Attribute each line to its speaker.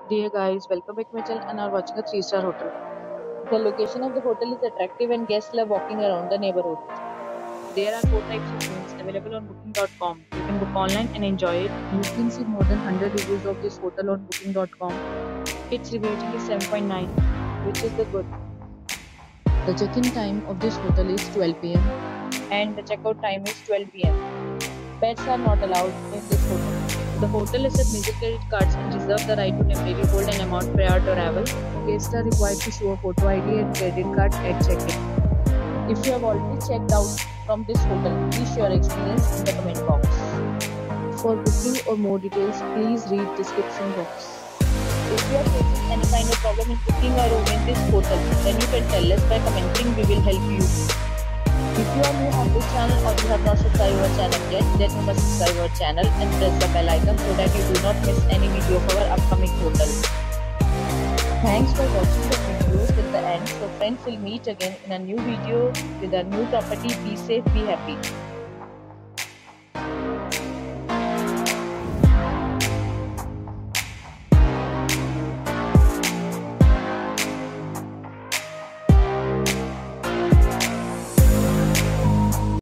Speaker 1: Dear guys, welcome back to my channel and are watching a 3-star hotel. The location of the hotel is attractive and guests love walking around the neighborhood. There are 4 types of rooms available on booking.com. You can book online and enjoy it. You can see more than 100 reviews of this hotel on booking.com. Its review rating is 7.9, which is the good. The check-in time of this hotel is 12 p.m. and the checkout time is 12 p.m. Pets are not allowed in this hotel. The hotel accepts major credit cards and reserves the right to temporarily hold an amount prior to arrival. Guests are required to show a photo ID and credit card at check-in. If you have already checked out from this hotel, please share your experience in the comment box. For booking or more details, please read description box. If you are facing any kind of problem in booking a room in this hotel, then you can tell us by commenting. We will help you. If you are new on this channel or you have not subscribed our channel yet, then you must subscribe our channel and press the bell icon so that you do not miss any video of our upcoming hotel. Thanks for watching the video till the end. So friends, will meet again in a new video with a new property. Be safe, be happy.